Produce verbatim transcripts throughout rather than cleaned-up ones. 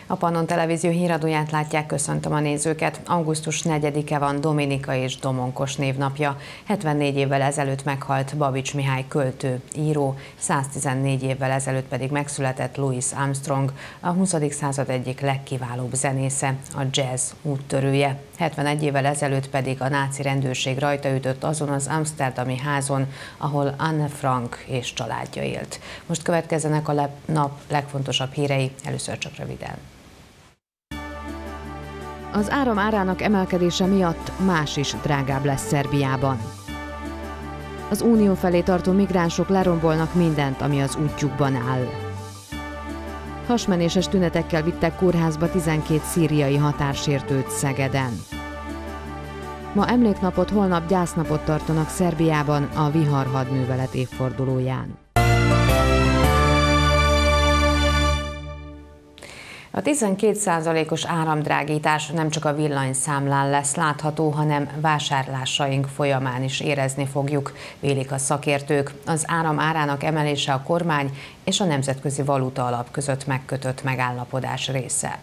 A Pannon Televízió híradóját látják, köszöntöm a nézőket. augusztus negyedike van Dominika és Domonkos névnapja. hetvennégy évvel ezelőtt meghalt Babits Mihály költő, író, száztizennégy évvel ezelőtt pedig megszületett Louis Armstrong, a huszadik század egyik legkiválóbb zenésze, a jazz úttörője. hetvenegy évvel ezelőtt pedig a náci rendőrség rajta ütött azon az amszterdami házon, ahol Anne Frank és családja élt. Most következzenek a nap legfontosabb hírei, először csak röviden. Az áram árának emelkedése miatt más is drágább lesz Szerbiában. Az Unió felé tartó migránsok lerombolnak mindent, ami az útjukban áll. Hasmenéses tünetekkel vittek kórházba tizenkét szíriai határsértőt Szegeden. Ma emléknapot, holnap gyásznapot tartanak Szerbiában a Vihar hadművelet évfordulóján. A tizenkét százalékos áramdrágítás nem csak a villanyszámlán lesz látható, hanem vásárlásaink folyamán is érezni fogjuk, vélik a szakértők. Az áram árának emelése a kormány és a Nemzetközi Valuta Alap között megkötött megállapodás része.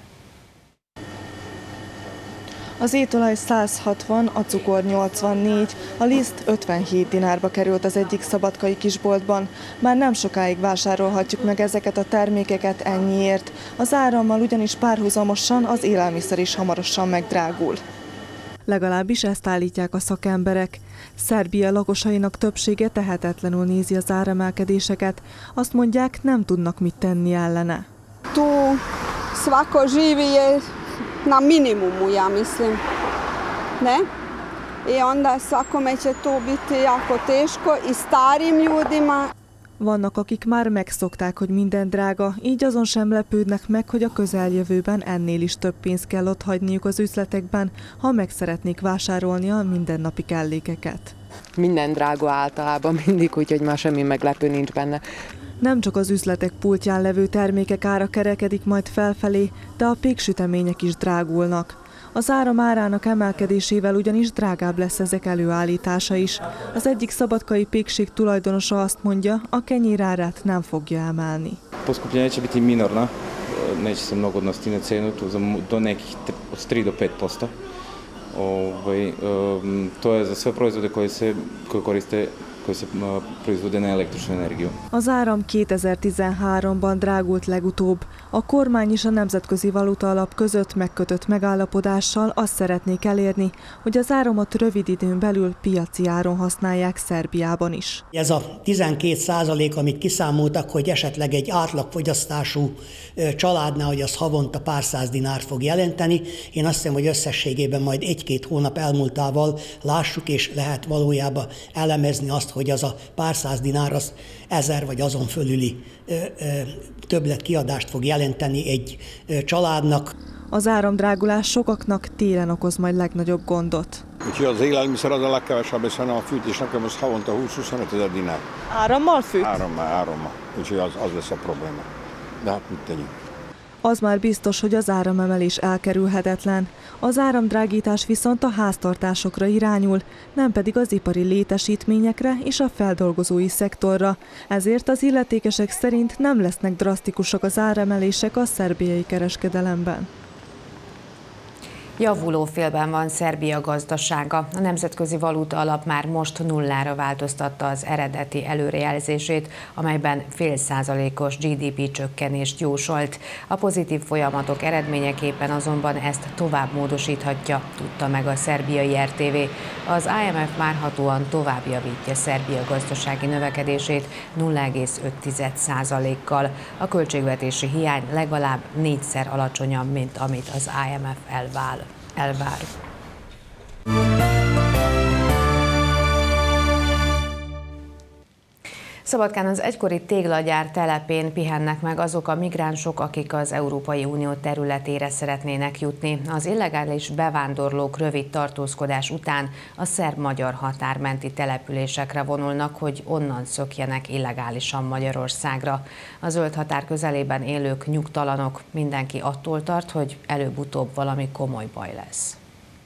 Az étolaj száz hatvan, a cukor nyolcvannégy, a liszt ötvenhét dinárba került az egyik szabadkai kisboltban. Már nem sokáig vásárolhatjuk meg ezeket a termékeket ennyiért. Az árammal ugyanis párhuzamosan az élelmiszer is hamarosan megdrágul. Legalábbis ezt állítják a szakemberek. Szerbia lakosainak többsége tehetetlenül nézi az áremelkedéseket. Azt mondják, nem tudnak mit tenni ellene. Tu svako živi je na minimumu, ja mislim, ne? I onda svakome će to biti jako teško i starim ljudima. Vannak, akik már megszokták, hogy minden drága, így azon sem lepődnek meg, hogy a közeljövőben ennél is több pénzt kell otthagyniuk az üzletekben, ha meg szeretnék vásárolni a mindennapi kellékeket. Minden drága általában mindig, úgyhogy már semmi meglepő nincs benne. Nem csak az üzletek pultján levő termékek ára kerekedik majd felfelé, de a péksütemények is drágulnak. Az áram árának emelkedésével ugyanis drágább lesz ezek előállítása is. Az egyik szabadkai pékség tulajdonosa azt mondja, a kenyér árát nem fogja emelni. Poskupljenje će biti minorna, neće se mnogo odnositi na cenu, do nekih od tri do pet posto. Ovaj, to je za sve proizvode koje se koje koriste Az áram kétezer-tizenháromban drágult legutóbb. A kormány és a Nemzetközi Valuta Alap között megkötött megállapodással azt szeretnék elérni, hogy az áramot rövid időn belül piaci áron használják Szerbiában is. Ez a tizenkét százalék, amit kiszámoltak, hogy esetleg egy átlagfogyasztású családnál, hogy az havonta pár száz dinár fog jelenteni. Én azt hiszem, hogy összességében majd egy-két hónap elmúltával lássuk, és lehet valójában elemezni azt, hogy az a pár száz dinár az ezer vagy azon fölüli ö, ö, többlet kiadást fog jelenteni egy ö, családnak. Az áramdrágulás sokaknak télen okoz majd legnagyobb gondot. Úgyhogy az élelmiszer az a legkevesebb, hiszen a fűtés nekem az havonta húsz-huszonöt ezer dinár. Árammal fűt? Árammal, árammal. Úgyhogy az, az lesz a probléma. De hát mit tegyünk? Az már biztos, hogy az áramemelés elkerülhetetlen. Az áramdrágítás viszont a háztartásokra irányul, nem pedig az ipari létesítményekre és a feldolgozói szektorra. Ezért az illetékesek szerint nem lesznek drasztikusak az áremelések a szerbiai kereskedelemben. Javuló félben van Szerbia gazdasága. A Nemzetközi Valuta Alap már most nullára változtatta az eredeti előrejelzését, amelyben fél százalékos gé dé pé csökkenést jósolt. A pozitív folyamatok eredményeképpen azonban ezt tovább módosíthatja, tudta meg a szerbiai er té vé. Az i em ef várhatóan tovább javítja Szerbia gazdasági növekedését nulla egész öt százalékkal. A költségvetési hiány legalább négyszer alacsonyabb, mint amit az i em ef elvár. elvár. Szabadkán az egykori téglagyár telepén pihennek meg azok a migránsok, akik az Európai Unió területére szeretnének jutni. Az illegális bevándorlók rövid tartózkodás után a szerb-magyar határmenti településekre vonulnak, hogy onnan szökjenek illegálisan Magyarországra. A zöld határ közelében élők nyugtalanok, mindenki attól tart, hogy előbb-utóbb valami komoly baj lesz.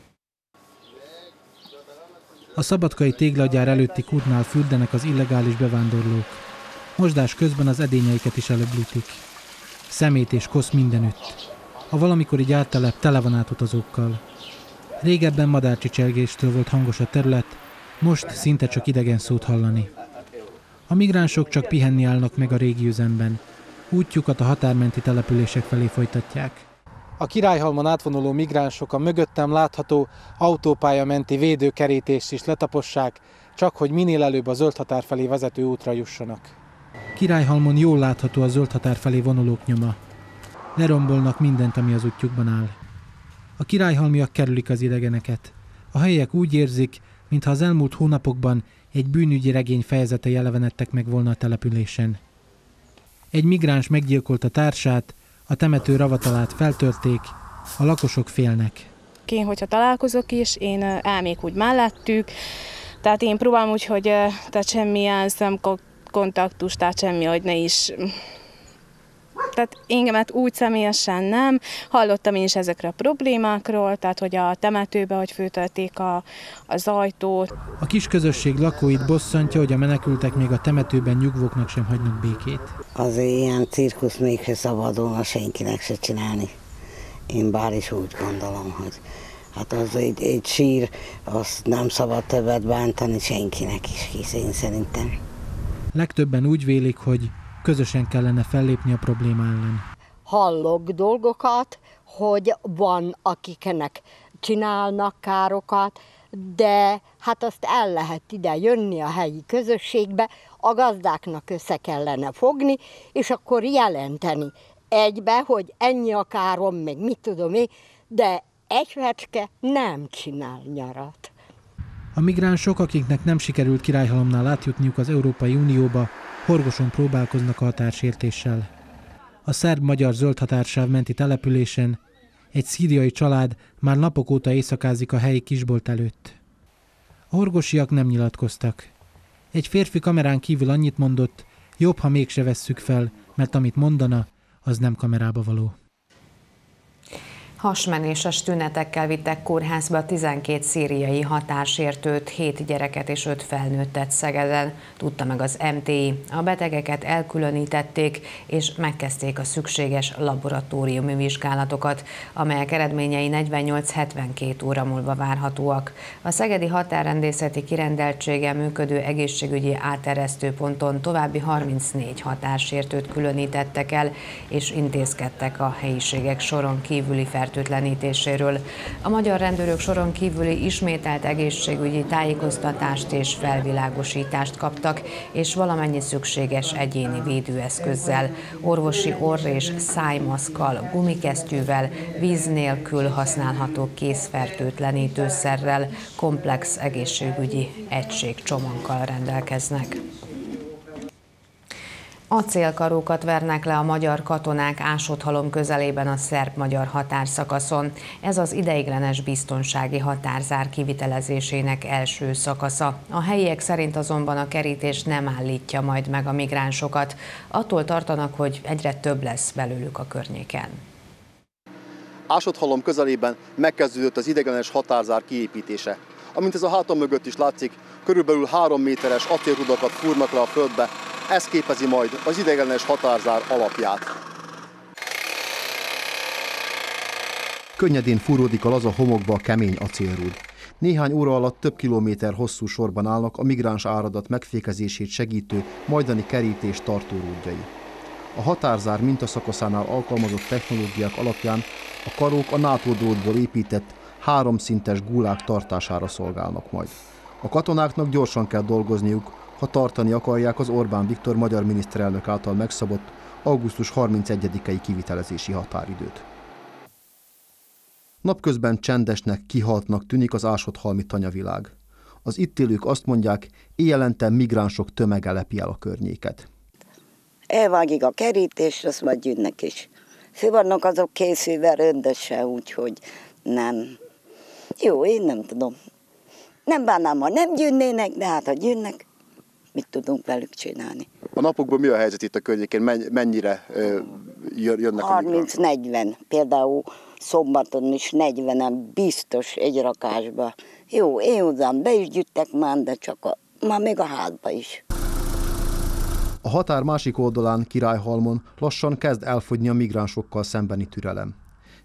A szabadkai téglagyár előtti kútnál fürdenek az illegális bevándorlók. Mosdás közben az edényeiket is előbblutik. Szemét és kosz mindenütt. A valamikori gyártelep tele van átutazókkal. Régebben madárcsicsergéstől volt hangos a terület, most szinte csak idegen szót hallani. A migránsok csak pihenni állnak meg a régi üzemben. Útjukat a határmenti települések felé folytatják. A Királyhalmon átvonuló migránsok a mögöttem látható autópálya menti védőkerítést is letapossák, csak hogy minél előbb a zöld határ felé vezető útra jussanak. Királyhalmon jól látható a zöld határ felé vonulók nyoma. Lerombolnak mindent, ami az útjukban áll. A királyhalmiak kerülik az idegeneket. A helyiek úgy érzik, mintha az elmúlt hónapokban egy bűnügyi regény fejezetei elevenedtek meg volna a településen. Egy migráns meggyilkolta társát, a temető ravatalát feltörték, a lakosok félnek. Én, hogyha találkozok is, én elmék úgy mellettük, tehát én próbálom úgy, hogy tehát semmilyen szemkontaktus, tehát semmi, hogy ne is... Tehát engemet úgy személyesen nem. Hallottam én is ezekre a problémákról, tehát hogy a temetőbe, hogy föltölték a, az ajtót. A kis közösség lakóit bosszantja, hogy a menekültek még a temetőben nyugvóknak sem hagynak békét. Az ilyen cirkusz mégse szabadulna senkinek se csinálni. Én bár is úgy gondolom, hogy hát az egy, egy sír, azt nem szabad többet bántani senkinek is, hisz én szerintem. Legtöbben úgy vélik, hogy közösen kellene fellépni a probléma ellen. Hallok dolgokat, hogy van, akiknek csinálnak károkat, de hát azt el lehet ide jönni a helyi közösségbe, a gazdáknak össze kellene fogni, és akkor jelenteni egybe, hogy ennyi a károm, meg mit tudom én, de egy fecske nem csinál nyarat. A migránsok, akiknek nem sikerült Királyhalomnál átjutniuk az Európai Unióba, Horgoson próbálkoznak a határsértéssel. A szerb-magyar zöld határsáv menti településen egy szíriai család már napok óta éjszakázik a helyi kisbolt előtt. A horgosiak nem nyilatkoztak. Egy férfi kamerán kívül annyit mondott, jobb, ha mégse vesszük fel, mert amit mondana, az nem kamerába való. Hasmenéses tünetekkel vittek kórházba tizenkét szíriai határsértőt, hét gyereket és öt felnőttet Szegeden, tudta meg az em té i. A betegeket elkülönítették és megkezdték a szükséges laboratóriumi vizsgálatokat, amelyek eredményei negyvennyolc-hetvenkét óra múlva várhatóak. A szegedi határrendészeti kirendeltséggel működő egészségügyi áteresztőponton további harmincnégy határsértőt különítettek el, és intézkedtek a helyiségek soron kívüli fertőzéséről. fertőtlenítéséről. A magyar rendőrök soron kívüli ismételt egészségügyi tájékoztatást és felvilágosítást kaptak, és valamennyi szükséges egyéni védőeszközzel, orvosi orr- és szájmaszkkal, gumikesztyűvel, víz nélkül használható kézfertőtlenítőszerrel, komplex egészségügyi egységcsomaggal rendelkeznek. Acélkarókat vernek le a magyar katonák Ásotthalom közelében a szerb-magyar határszakaszon. Ez az ideiglenes biztonsági határzár kivitelezésének első szakasza. A helyiek szerint azonban a kerítés nem állítja majd meg a migránsokat. Attól tartanak, hogy egyre több lesz belőlük a környéken. Ásotthalom közelében megkezdődött az ideiglenes határzár kiépítése. Amint ez a hátam mögött is látszik, körülbelül három méteres acélrudakat fúrnak le a földbe. Ez képezi majd az ideiglenes határzár alapját. Könnyedén fúródik a laza homokba a kemény acélrúd. Néhány óra alatt több kilométer hosszú sorban állnak a migráns áradat megfékezését segítő majdani kerítés tartórúdjai. A határzár mintaszakaszánál alkalmazott technológiák alapján a karók a NATO drótból épített háromszintes gulág tartására szolgálnak majd. A katonáknak gyorsan kell dolgozniuk, ha tartani akarják az Orbán Viktor magyar miniszterelnök által megszabott augusztus harmincegyedikei kivitelezési határidőt. Napközben csendesnek, kihaltnak tűnik az ásotthalmi tanyavilág. Az itt élők azt mondják, éjjelente migránsok tömege lepi el a környéket. Elvágik a kerítést, azt majd jönnek is. Vannak azok készülve rendesen, úgyhogy nem. Jó, én nem tudom. Nem bánnám, ha nem jönnének, de hát ha jönnek, mit tudunk velük csinálni. A napokban mi a helyzet itt a környékén? Mennyire jönnek a harminc-negyven, például szombaton is negyvenen biztos egy rakásba. Jó, én hozzám be is gyűjtek már, de csak a, már még a házba is. A határ másik oldalán, Királyhalmon lassan kezd elfogyni a migránsokkal szembeni türelem.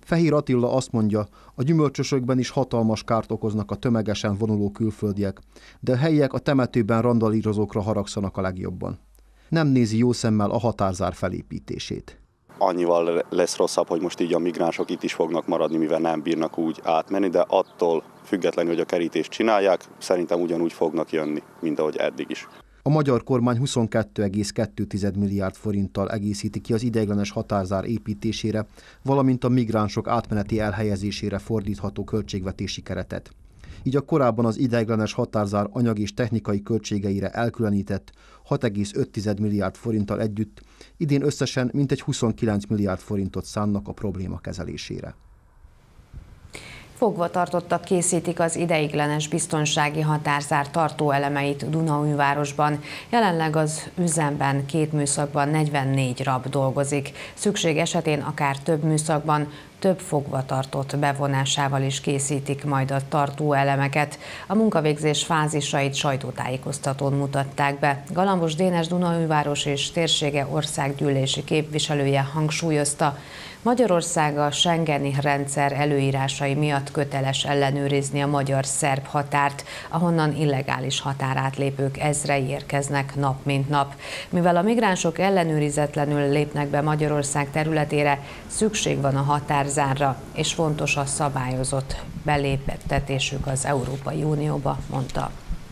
Fehér Attila azt mondja, a gyümölcsösökben is hatalmas kárt okoznak a tömegesen vonuló külföldiek, de a helyiek a temetőben randalírozókra haragszanak a legjobban. Nem nézi jó szemmel a határzár felépítését. Annyival lesz rosszabb, hogy most így a migránsok itt is fognak maradni, mivel nem bírnak úgy átmenni, de attól függetlenül, hogy a kerítést csinálják, szerintem ugyanúgy fognak jönni, mint ahogy eddig is. A magyar kormány huszonkettő egész kettő milliárd forinttal egészíti ki az ideiglenes határzár építésére, valamint a migránsok átmeneti elhelyezésére fordítható költségvetési keretet. Így a korábban az ideiglenes határzár anyagi és technikai költségeire elkülönített hat egész öt milliárd forinttal együtt idén összesen mintegy huszonkilenc milliárd forintot szánnak a probléma kezelésére. Fogvatartottak készítik az ideiglenes biztonsági határzár tartóelemeit Dunaújvárosban. Jelenleg az üzemben két műszakban negyvennégy rab dolgozik. Szükség esetén akár több műszakban több fogvatartott bevonásával is készítik majd a tartóelemeket. A munkavégzés fázisait sajtótájékoztatón mutatták be. Galambos Dénes Dunaújváros és térsége országgyűlési képviselője hangsúlyozta, Magyarország a schengeni rendszer előírásai miatt köteles ellenőrizni a magyar-szerb határt, ahonnan illegális határátlépők ezrei érkeznek nap mint nap. Mivel a migránsok ellenőrizetlenül lépnek be Magyarország területére, szükség van a határzárra, és fontos a szabályozott beléptetésük az Európai Unióba, mondta.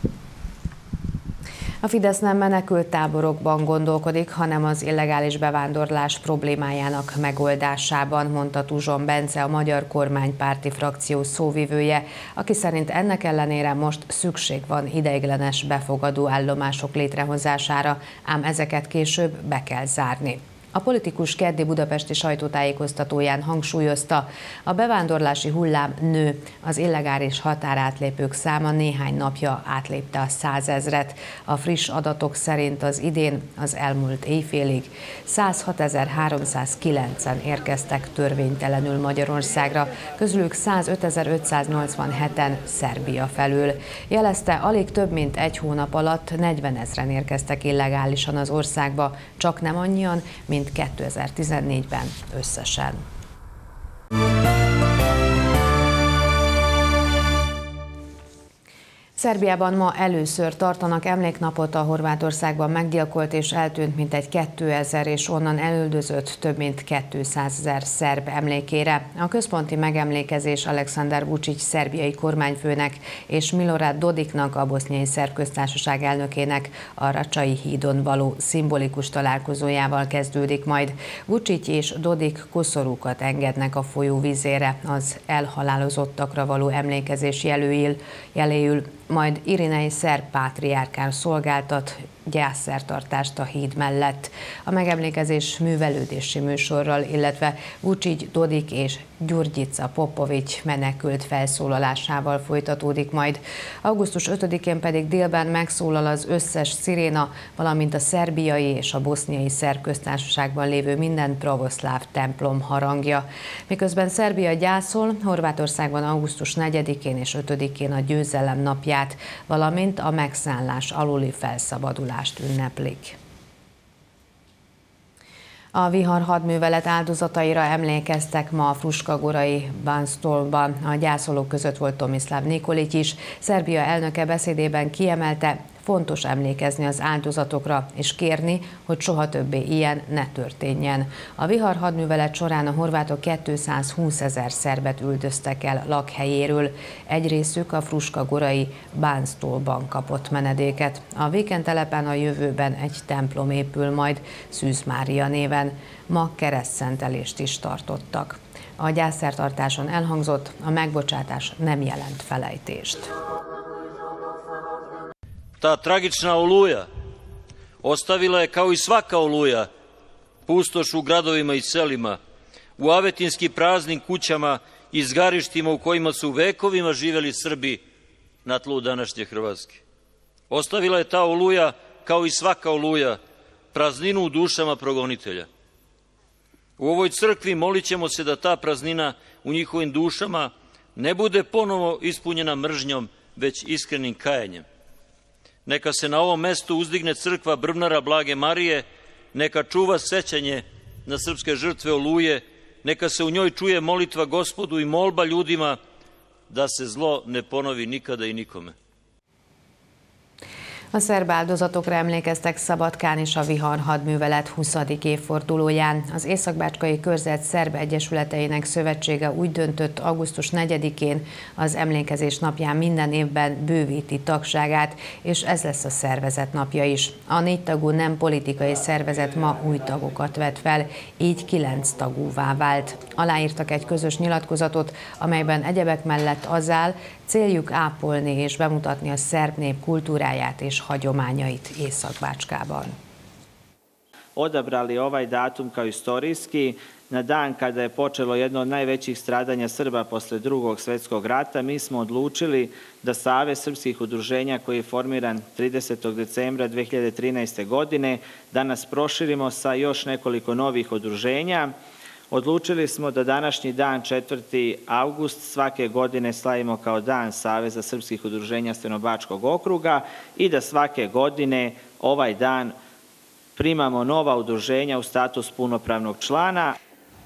A Fidesz nem menekült táborokban gondolkodik, hanem az illegális bevándorlás problémájának megoldásában, mondta Tuzson Bence, a Magyar Kormánypárti frakció szóvivője, aki szerint ennek ellenére most szükség van ideiglenes befogadó állomások létrehozására, ám ezeket később be kell zárni. A politikus keddi budapesti sajtótájékoztatóján hangsúlyozta, a bevándorlási hullám nő, az illegális határátlépők száma néhány napja átlépte a százezret. A friss adatok szerint az idén, az elmúlt éjfélig százhatezer-háromszázkilencen érkeztek törvénytelenül Magyarországra, közülük százötezer-ötszáznyolcvanheten Szerbia felül. Jelezte, alig több mint egy hónap alatt negyvenezren érkeztek illegálisan az országba, csak nem annyian, mint kétezer-tizennégyben összesen. Szerbiában ma először tartanak emléknapot a Horvátországban meggyilkolt és eltűnt mintegy kétezer és onnan elüldözött több mint kétszázezer szerb emlékére. A központi megemlékezés Aleksandar Vučić szerbiai kormányfőnek és Milorad Dodiknak, a boszniai szerb köztársaság elnökének a Račai hídon való szimbolikus találkozójával kezdődik majd. Vučić és Dodik koszorúkat engednek a folyó vízére az elhalálozottakra való emlékezés jelőül, jeléül, majd Irinei szerb pátriárkán szolgáltat gyászszertartást a híd mellett. A megemlékezés művelődési műsorral, illetve Vučić, Dodik és Gyurgyica Popović menekült felszólalásával folytatódik majd. augusztus ötödikén pedig délben megszólal az összes sziréna, valamint a szerbiai és a boszniai szerb köztársaságban lévő minden pravoszláv templom harangja. Miközben Szerbia gyászol, Horvátországban augusztus negyedikén és ötödikén a győzelem napját, valamint a megszállás aluli felszabadulást ünneplik. A vihar hadművelet áldozataira emlékeztek ma a Fruškagorai Banstolban. A gyászolók között volt Tomislav Nikolić is. Szerbia elnöke beszédében kiemelte, fontos emlékezni az áldozatokra és kérni, hogy soha többé ilyen ne történjen. A vihar hadművelet során a horvátok kétszázhúszezer szerbet üldöztek el lakhelyéről. Egy részük a Fruškagorai Banstolban kapott menedéket. A vékentelepen a jövőben egy templom épül majd Szűz Mária néven. Ma keresztszentelést is tartottak. A gyászszertartáson elhangzott, a megbocsátás nem jelent felejtést. Ta tragična oluja ostavila je, kao i svaka oluja, pustoš u gradovima i selima, u avetinski praznim kućama i zgarištima u kojima su vekovima živeli Srbi na tlu današnje Hrvatske. Ostavila je ta oluja, kao i svaka oluja, prazninu u dušama progonitelja. U ovoj crkvi molit ćemo se da ta praznina u njihovim dušama ne bude ponovo ispunjena mržnjom, već iskrenim kajanjem. Neka se na ovom mestu uzdigne crkva Brvnara Blage Marije, neka čuva sećanje na srpske žrtve Oluje neka se u njoj čuje molitva Gospodu i molba ljudima da se zlo ne ponovi nikada i nikome. A szerb áldozatokra emlékeztek Szabadkán is a Vihar hadművelet huszadik évfordulóján. Az Északbácskai Körzet Szerb Egyesületeinek Szövetsége úgy döntött, augusztus negyedikén az emlékezés napján minden évben bővíti tagságát, és ez lesz a szervezet napja is. A négy tagú nem politikai szervezet ma új tagokat vett fel, így kilenc tagúvá vált. Aláírtak egy közös nyilatkozatot, amelyben egyebek mellett az áll, céljuk ápolni és bemutatni a szerb nép kultúráját és hagyományait Észak-Bácskában. Odabrali ovaj datum kao istorijski na dan kada je počelo jedno od najvećih stradanja Srba posle drugog svjetskog rata. Mi smo odlučili da Savez srpskih udruženja koji je formiran tridesetog decembra dve hiljade trinaeste. godine danas proširimo sa još nekoliko novih udruženja. Odlučili smo da današnji dan četvrti avgust svake godine slavimo kao dan Saveza srpskih udruženja Stenobačkog okruga i da svake godine ovaj dan primamo nova udruženja u status punopravnog člana.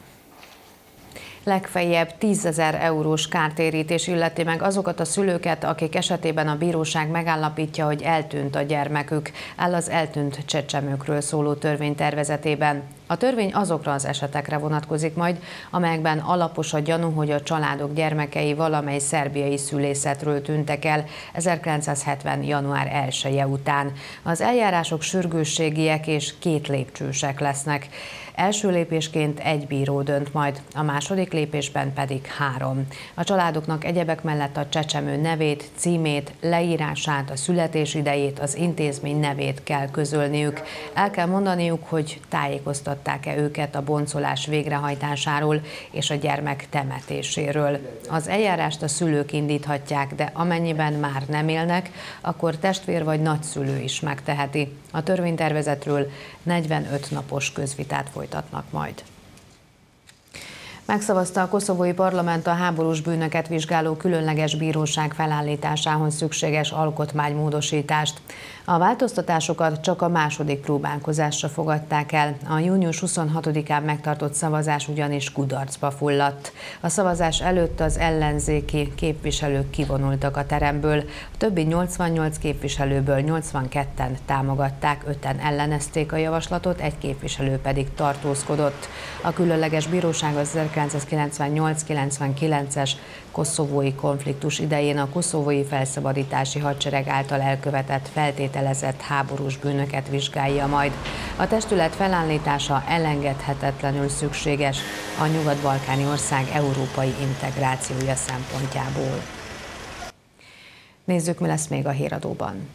Legfeljebb tízezer eurós kártérítés illeti meg azokat a szülőket, akik esetében a bíróság megállapítja, hogy eltűnt a gyermekük, áll az eltűnt csecsemőkről szóló törvénytervezetében. A törvény azokra az esetekre vonatkozik majd, amelyekben alapos a gyanú, hogy a családok gyermekei valamely szerbiai szülészetről tűntek el ezerkilencszázhetven. január elseje után. Az eljárások sürgősségiek és két lépcsősek lesznek. Első lépésként egy bíró dönt majd, a második lépésben pedig három. A családoknak egyebek mellett a csecsemő nevét, címét, leírását, a születésidejét, az intézmény nevét kell közölniük. El kell mondaniuk, hogy tájékoztatták-e őket a boncolás végrehajtásáról és a gyermek temetéséről. Az eljárást a szülők indíthatják, de amennyiben már nem élnek, akkor testvér vagy nagyszülő is megteheti. A törvénytervezetről negyvenöt napos közvitát folytatnak majd. Megszavazta a koszovói parlament a háborús bűnöket vizsgáló különleges bíróság felállításához szükséges alkotmánymódosítást. A változtatásokat csak a második próbálkozásra fogadták el. A június huszonhatodikán megtartott szavazás ugyanis kudarcba fulladt. A szavazás előtt az ellenzéki képviselők kivonultak a teremből. A többi nyolcvannyolc képviselőből nyolcvanketten támogatták, öten ellenezték a javaslatot, egy képviselő pedig tartózkodott. A különleges bíróság az ezerkilencszázkilencvennyolc kilencvenkilences koszovói konfliktus idején a koszovói felszabadítási hadsereg által elkövetett feltételezett háborús bűnöket vizsgálja majd. A testület felállítása elengedhetetlenül szükséges a nyugat-balkáni ország európai integrációja szempontjából. Nézzük, mi lesz még a híradóban.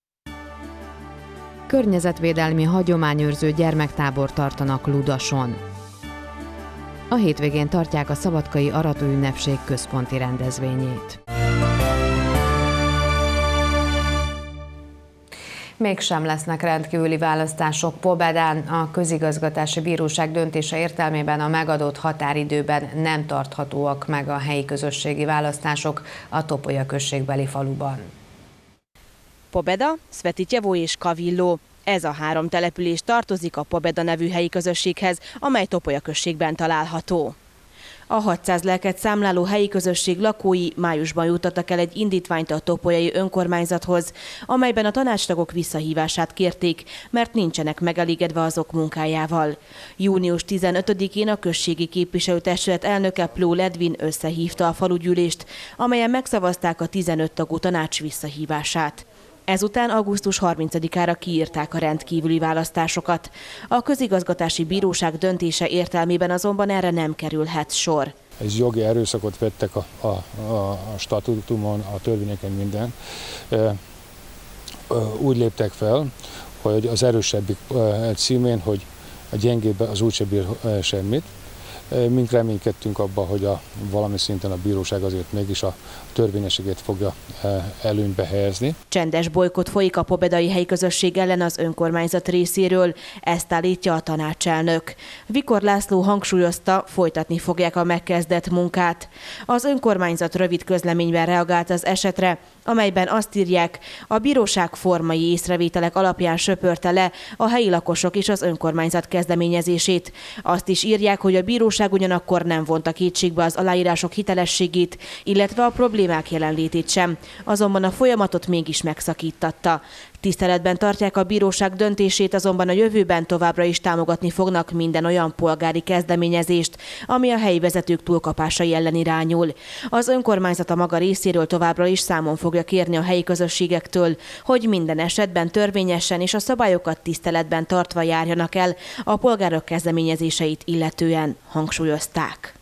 Környezetvédelmi hagyományőrző gyermektábor tartanak Ludason. A hétvégén tartják a Szabadkai Aratóünnepség központi rendezvényét. Mégsem lesznek rendkívüli választások Pobedán. A közigazgatási bíróság döntése értelmében a megadott határidőben nem tarthatóak meg a helyi közösségi választások a Topolya községbeli faluban. Pobeda, Svetićevo és Kavilló. Ez a három település tartozik a Pobeda nevű helyi közösséghez, amely Topolya községben található. A hatszáz lelket számláló helyi közösség lakói májusban juttattak el egy indítványt a topolyai önkormányzathoz, amelyben a tanácstagok visszahívását kérték, mert nincsenek megelégedve azok munkájával. június tizenötödikén a községi képviselőtestület elnöke Pló Ledvin összehívta a falugyűlést, amelyen megszavazták a tizenöt tagú tanács visszahívását. Ezután augusztus harmincadikára kiírták a rendkívüli választásokat. A közigazgatási bíróság döntése értelmében azonban erre nem kerülhet sor. Ez jogi erőszakot vettek a, a, a, a statutumon, a törvényeken, minden. Úgy léptek fel, hogy az erősebbik címén, hogy a gyengébb az úgyse bír semmit. Mink reménykedtünk abban, hogy a, valami szinten a bíróság azért mégis a törvényességét fogja előnybe helyezni. Csendes bolykott folyik a pobedai helyi közösség ellen az önkormányzat részéről, ezt állítja a tanácselnök. Vikor László hangsúlyozta, folytatni fogják a megkezdett munkát. Az önkormányzat rövid közleményben reagált az esetre, amelyben azt írják, a bíróság formai észrevételek alapján söpörte le a helyi lakosok és az önkormányzat kezdeményezését. Azt is írják, hogy a bíróság bíróság ugyanakkor nem vonta kétségbe az aláírások hitelességét, illetve a problémák jelenlétét sem, azonban a folyamatot mégis megszakítatta. Tiszteletben tartják a bíróság döntését, azonban a jövőben továbbra is támogatni fognak minden olyan polgári kezdeményezést, ami a helyi vezetők túlkapásai ellen irányul. Az önkormányzat a maga részéről továbbra is számon fogja kérni a helyi közösségektől, hogy minden esetben törvényesen és a szabályokat tiszteletben tartva járjanak el a polgárok kezdeményezéseit illetően, hangsúlyozták.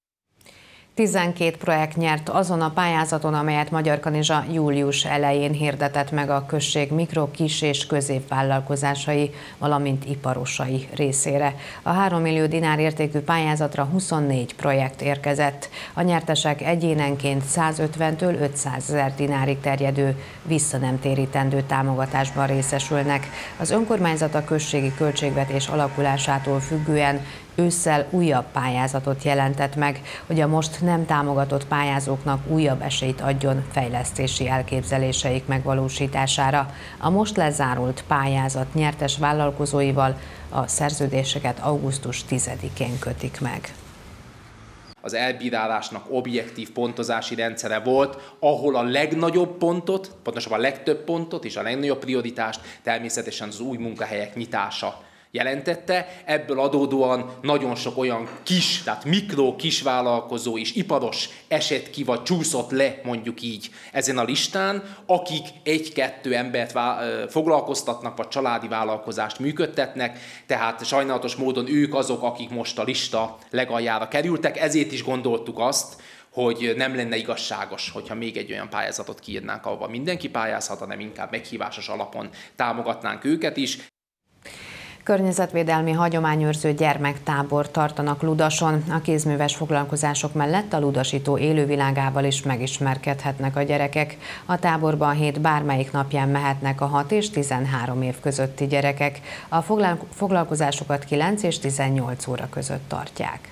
tizenkét projekt nyert azon a pályázaton, amelyet Magyarkanizsa július elején hirdetett meg a község mikro, kis és középvállalkozásai, valamint iparosai részére. A három millió dinár értékű pályázatra huszonnégy projekt érkezett. A nyertesek egyénenként százötventől ötszázezer dinárig terjedő visszanemtérítendő támogatásban részesülnek. Az önkormányzat a községi költségvetés alakulásától függően ősszel újabb pályázatot jelentett meg, hogy a most nem támogatott pályázóknak újabb esélyt adjon fejlesztési elképzeléseik megvalósítására. A most lezárult pályázat nyertes vállalkozóival a szerződéseket augusztus tizedikén kötik meg. Az elbírálásnak objektív pontozási rendszere volt, ahol a legnagyobb pontot, pontosabban a legtöbb pontot és a legnagyobb prioritást természetesen az új munkahelyek nyitása jelentette. Ebből adódóan nagyon sok olyan kis, tehát mikro kisvállalkozó és iparos esett ki, vagy csúszott le, mondjuk így, ezen a listán, akik egy-kettő embert foglalkoztatnak, vagy családi vállalkozást működtetnek, tehát sajnálatos módon ők azok, akik most a lista legaljára kerültek, ezért is gondoltuk azt, hogy nem lenne igazságos, hogyha még egy olyan pályázatot kiírnánk, ahova mindenki pályázhat, hanem inkább meghívásos alapon támogatnánk őket is. Környezetvédelmi hagyományőrző gyermektábor tartanak Ludason. A kézműves foglalkozások mellett a ludasító élővilágával is megismerkedhetnek a gyerekek. A táborban hét bármelyik napján mehetnek a hat és tizenhárom év közötti gyerekek. A foglalkozásokat kilenc és tizennyolc óra között tartják.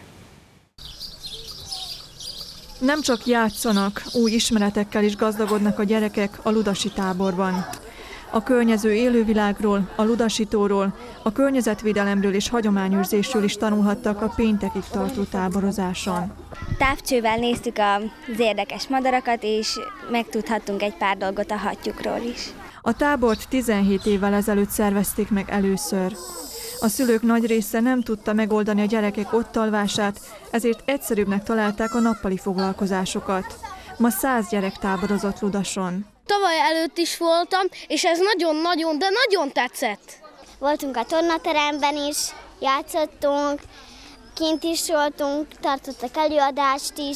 Nem csak játszanak, új ismeretekkel is gazdagodnak a gyerekek a ludasi táborban. A környező élővilágról, a ludasítóról, a környezetvédelemről és hagyományőrzésről is tanulhattak a péntekig tartó táborozáson. Távcsővel néztük az érdekes madarakat, és megtudhattunk egy pár dolgot a hattyúkról is. A tábort tizenhét évvel ezelőtt szervezték meg először. A szülők nagy része nem tudta megoldani a gyerekek ottalvását, ezért egyszerűbbnek találták a nappali foglalkozásokat. Ma száz gyerek táborozott Ludason. Tavaly előtt is voltam, és ez nagyon-nagyon, de nagyon tetszett. Voltunk a tornateremben is, játszottunk, kint is voltunk, tartottak előadást is.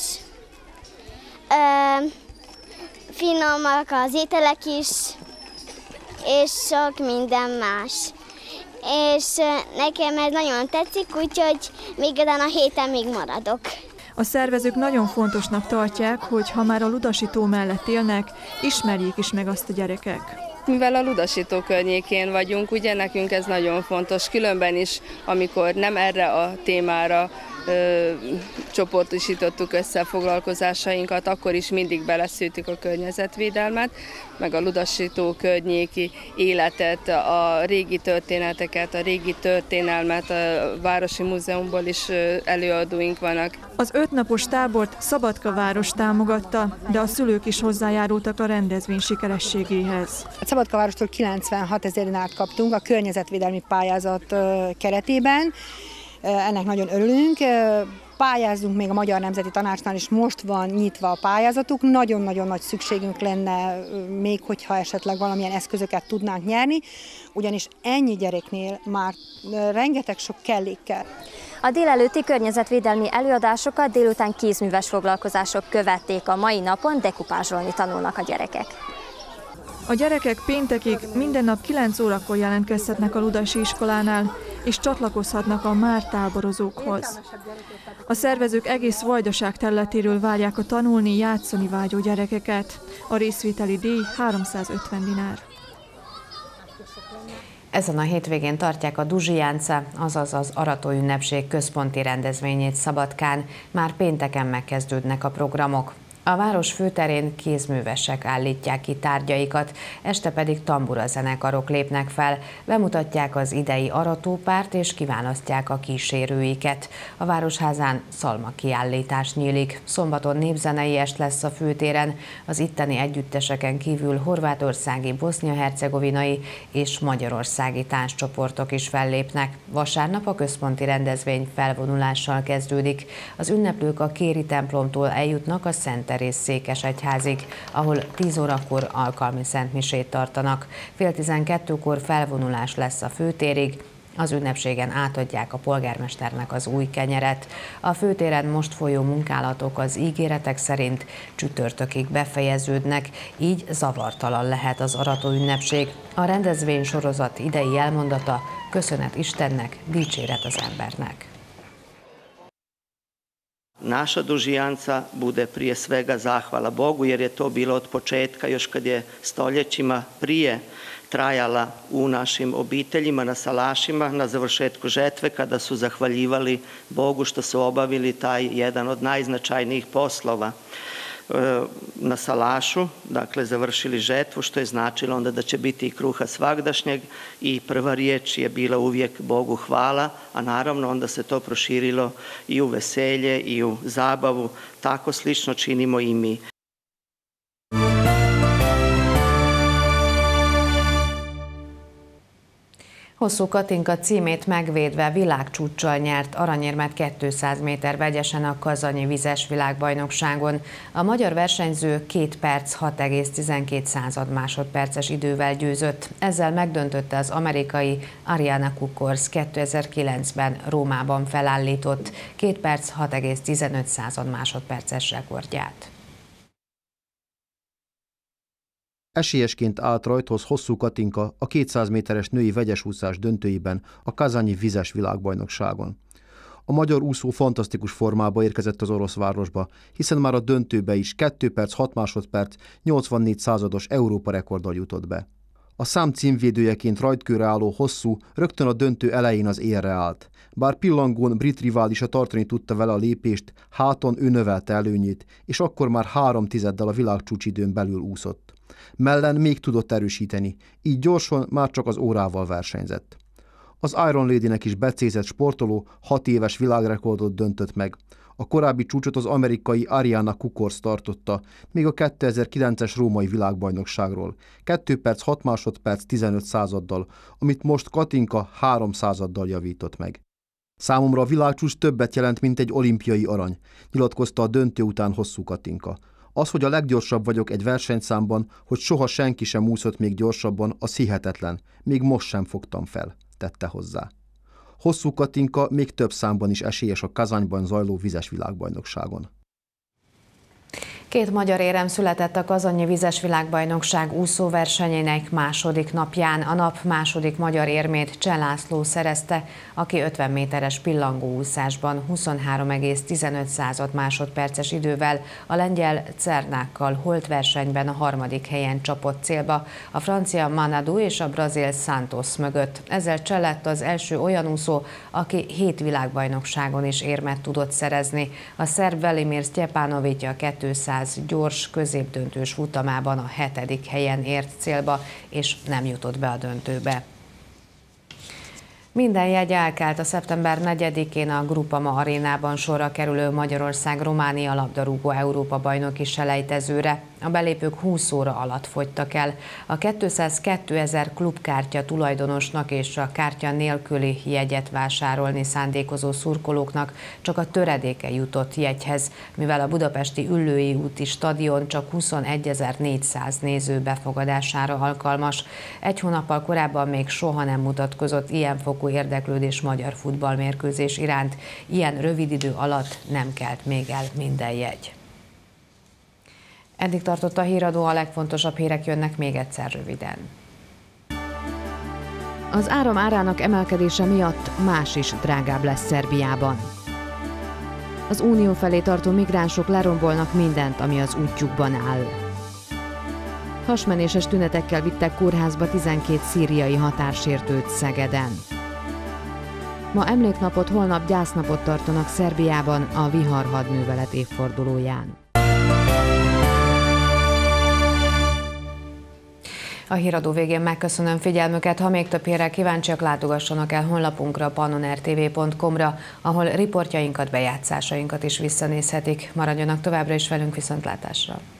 Ö, finomak az ételek is, és sok minden más. És nekem ez nagyon tetszik, úgyhogy még ezen a héten még maradok. A szervezők nagyon fontosnak tartják, hogy ha már a ludasító mellett élnek, ismerjék is meg azt a gyerekek. Mivel a ludasító környékén vagyunk, ugye nekünk ez nagyon fontos, különben is, amikor nem erre a témára ö, csoportosítottuk össze a foglalkozásainkat, akkor is mindig beleszűrtük a környezetvédelmet, meg a ludasító környéki életet, a régi történeteket, a régi történelmet, a Városi Múzeumból is előadóink vannak. Az ötnapos tábort Szabadka város támogatta, de a szülők is hozzájárultak a rendezvény sikerességéhez. A Szabadka várostól kilencvenhat ezer dinárt kaptunk a környezetvédelmi pályázat keretében. Ennek nagyon örülünk. Pályázunk még a Magyar Nemzeti Tanácsnál is, most van nyitva a pályázatuk. Nagyon-nagyon nagy szükségünk lenne még, hogyha esetleg valamilyen eszközöket tudnánk nyerni, ugyanis ennyi gyereknél már rengeteg sok kellék kell. A délelőtti környezetvédelmi előadásokat délután kézműves foglalkozások követték, a mai napon dekupázsolni tanulnak a gyerekek. A gyerekek péntekig minden nap kilenc órakor jelentkezhetnek a ludasi iskolánál, és csatlakozhatnak a már táborozókhoz. A szervezők egész Vajdaság területéről várják a tanulni, játszani vágyó gyerekeket. A részvételi díj háromszázötven dinár. Ezen a hétvégén tartják a Duzsijánce, azaz az Aratóünnepség központi rendezvényét Szabadkán. Már pénteken megkezdődnek a programok. A város főterén kézművesek állítják ki tárgyaikat, este pedig tamburazenekarok lépnek fel, bemutatják az idei aratópárt és kiválasztják a kísérőiket. A Városházán szalmakiállítás nyílik. Szombaton népzenei est lesz a főtéren, az itteni együtteseken kívül horvátországi, bosznia-hercegovinai és magyarországi tánccsoportok is fellépnek. Vasárnap a központi rendezvény felvonulással kezdődik. Az ünneplők a Kéri templomtól eljutnak a Szent Teréz székesegyházig, ahol tíz órakor alkalmi szentmisét tartanak. Fél tizenkettőkor felvonulás lesz a főtérig, az ünnepségen átadják a polgármesternek az új kenyeret. A főtéren most folyó munkálatok az ígéretek szerint csütörtökig befejeződnek, így zavartalan lehet az arató ünnepség. A rendezvény sorozat idei elmondata: köszönet Istennek, dicséret az embernek. Naša dužijanca bude prije svega zahvala Bogu, jer je to bilo od početka, još kad je stoljećima prije trajala u našim obiteljima, na salašima, na završetku žetve, kada su zahvaljivali Bogu što su obavili taj jedan od najznačajnijih poslova na salašu, dakle završili žetvu, što je značilo onda da će biti i kruha svagdašnjeg, i prva riječ je bila uvijek Bogu hvala, a naravno onda se to proširilo i u veselje i u zabavu. Tako slično činimo i mi. Hosszú Katinka címét megvédve világcsúccsal nyert aranyérmet kétszáz méter vegyesen a kazanyi vizes világbajnokságon. A magyar versenyző két perc hat egész tizenkét másodperces idővel győzött. Ezzel megdöntötte az amerikai Ariana Kukors kétezer-kilencben Rómában felállított két perc hat egész tizenöt másodperces rekordját. Esélyesként állt rajthoz Hosszú Katinka a kétszáz méteres női vegyesúszás döntőiben a kazanyi vizes világbajnokságon. A magyar úszó fantasztikus formába érkezett az orosz városba, hiszen már a döntőbe is két perc hat másodperc nyolcvannégy százados Európa rekorddal jutott be. A szám címvédőjeként rajtkőre álló Hosszú rögtön a döntő elején az élre állt. Bár pillangón brit riválisa tartani tudta vele a lépést, háton ő növelte előnyét, és akkor már három tizeddel a világcsúcsidőn belül úszott. Mellen még tudott erősíteni, így gyorsan már csak az órával versenyzett. Az Iron Lady-nek is becézett sportoló hat éves világrekordot döntött meg. A korábbi csúcsot az amerikai Ariana Kukors tartotta, még a kétezer-kilences római világbajnokságról. két perc hat másodperc tizenöt századdal, amit most Katinka három századdal javított meg. Számomra a világcsúcs többet jelent, mint egy olimpiai arany, nyilatkozta a döntő után Hosszú Katinka. Az, hogy a leggyorsabb vagyok egy versenyszámban, hogy soha senki sem úszott még gyorsabban, az hihetetlen. Még most sem fogtam fel, tette hozzá. Hosszú Katinka még több számban is esélyes a Kazanyban zajló vizes világbajnokságon. Két magyar érem született a kazanyi vizes világbajnokság úszóversenyének második napján. A nap második magyar érmét Cseh László szerezte, aki ötven méteres pillangóúszásban huszonhárom egész tizenöt másodperces idővel a lengyel Cernákkal holtversenyben a harmadik helyen csapott célba, a francia Manadou és a brazil Santos mögött. Ezzel Cseh lett az első olyan úszó, aki hét világbajnokságon is érmet tudott szerezni. A szerb Velimir Stjepanovic a kétszáz gyors középdöntős futamában a hetedik helyen ért célba, és nem jutott be a döntőbe. Minden jegy elkelt a szeptember negyedikén a Groupama arénában sorra kerülő Magyarország-Románia labdarúgó Európa-bajnoki selejtezőre. A belépők húsz óra alatt fogytak el. A kétszázkettőezer klubkártya tulajdonosnak és a kártya nélküli jegyet vásárolni szándékozó szurkolóknak csak a töredéke jutott jegyhez, mivel a budapesti Üllői úti stadion csak huszonegyezer-négyszáz néző befogadására alkalmas. Egy hónappal korábban még soha nem mutatkozott ilyen fokú érdeklődés magyar futballmérkőzés iránt. Ilyen rövid idő alatt nem kelt még el minden jegy. Eddig tartott a híradó, a legfontosabb hírek jönnek még egyszer röviden. Az áram árának emelkedése miatt más is drágább lesz Szerbiában. Az unió felé tartó migránsok lerombolnak mindent, ami az útjukban áll. Hasmenéses tünetekkel vittek kórházba tizenkét szíriai határsértőt Szegeden. Ma emléknapot, holnap gyásznapot tartanak Szerbiában a Vihar hadművelet évfordulóján. A híradó végén megköszönöm figyelmüket, ha még több hírrel kíváncsiak, látogassanak el honlapunkra, pannonertv pont com-ra, ahol riportjainkat, bejátszásainkat is visszanézhetik. Maradjanak továbbra is velünk, viszontlátásra!